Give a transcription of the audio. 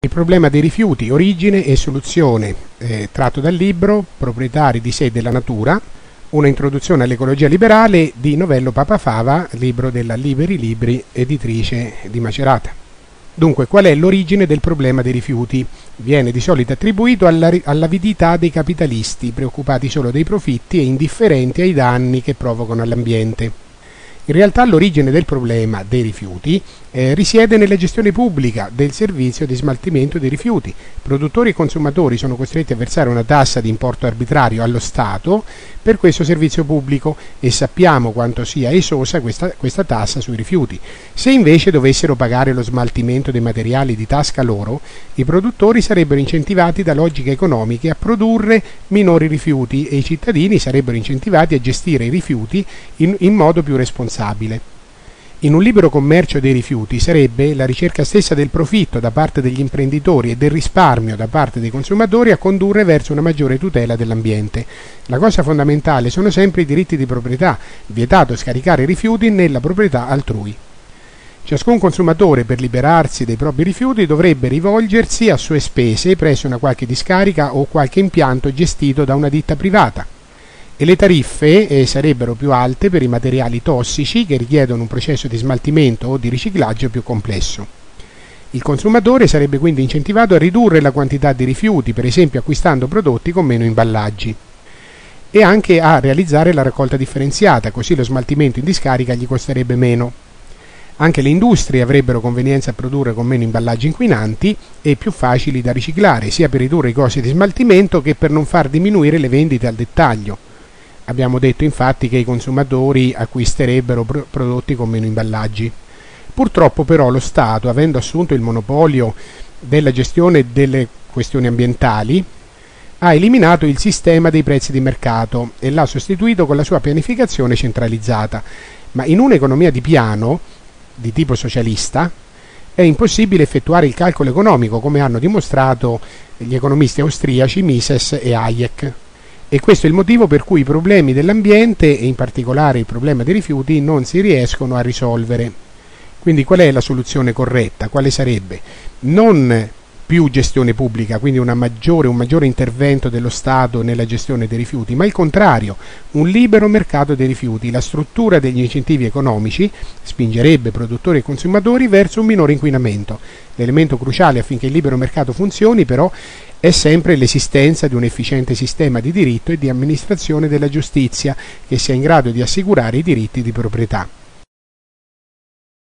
Il problema dei rifiuti, origine e soluzione, tratto dal libro Proprietari di sé e della natura, una introduzione all'ecologia liberale di Novello Papafava, libro della Liberi Libri, editrice di Macerata. Dunque, qual è l'origine del problema dei rifiuti? Viene di solito attribuito all'avidità dei capitalisti, preoccupati solo dei profitti e indifferenti ai danni che provocano all'ambiente. In realtà l'origine del problema dei rifiuti risiede nella gestione pubblica del servizio di smaltimento dei rifiuti. Produttori e consumatori sono costretti a versare una tassa di importo arbitrario allo Stato per questo servizio pubblico e sappiamo quanto sia esosa questa tassa sui rifiuti. Se invece dovessero pagare lo smaltimento dei materiali di tasca loro, i produttori sarebbero incentivati da logiche economiche a produrre minori rifiuti e i cittadini sarebbero incentivati a gestire i rifiuti in modo più responsabile. In un libero commercio dei rifiuti sarebbe la ricerca stessa del profitto da parte degli imprenditori e del risparmio da parte dei consumatori a condurre verso una maggiore tutela dell'ambiente. La cosa fondamentale sono sempre i diritti di proprietà, vietato scaricare rifiuti nella proprietà altrui. Ciascun consumatore, per liberarsi dei propri rifiuti, dovrebbe rivolgersi a sue spese presso una qualche discarica o qualche impianto gestito da una ditta privata. E le tariffe sarebbero più alte per i materiali tossici che richiedono un processo di smaltimento o di riciclaggio più complesso. Il consumatore sarebbe quindi incentivato a ridurre la quantità di rifiuti, per esempio acquistando prodotti con meno imballaggi, e anche a realizzare la raccolta differenziata, così lo smaltimento in discarica gli costerebbe meno. Anche le industrie avrebbero convenienza a produrre con meno imballaggi inquinanti e più facili da riciclare, sia per ridurre i costi di smaltimento che per non far diminuire le vendite al dettaglio. Abbiamo detto infatti che i consumatori acquisterebbero prodotti con meno imballaggi. Purtroppo però lo Stato, avendo assunto il monopolio della gestione delle questioni ambientali, ha eliminato il sistema dei prezzi di mercato e l'ha sostituito con la sua pianificazione centralizzata. Ma in un'economia di piano, di tipo socialista, è impossibile effettuare il calcolo economico, come hanno dimostrato gli economisti austriaci Mises e Hayek. E questo è il motivo per cui i problemi dell'ambiente, e in particolare il problema dei rifiuti, non si riescono a risolvere. Quindi qual è la soluzione corretta? Quale sarebbe? Non più gestione pubblica, quindi un maggiore intervento dello Stato nella gestione dei rifiuti, ma il contrario, un libero mercato dei rifiuti. La struttura degli incentivi economici spingerebbe produttori e consumatori verso un minore inquinamento. L'elemento cruciale affinché il libero mercato funzioni però è sempre l'esistenza di un efficiente sistema di diritto e di amministrazione della giustizia che sia in grado di assicurare i diritti di proprietà.